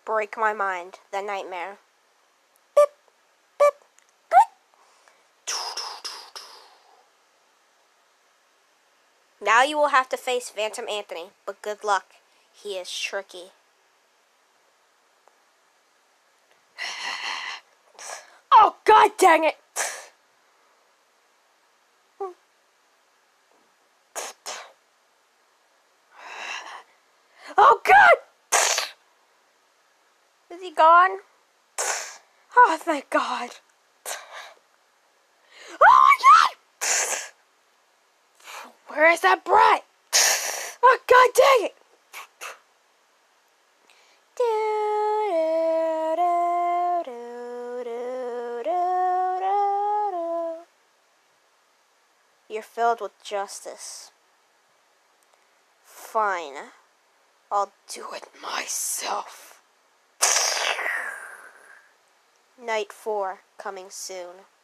Break my mind. The nightmare. Beep, beep, click. Now you will have to face Phantom Anthony, but good luck. He is tricky. Oh, god dang it! Oh god! Is he gone? Oh, thank god. Oh my god! Where is that brat? Oh god dang it! You're filled with justice. Fine. I'll do it myself. Night 4 coming soon.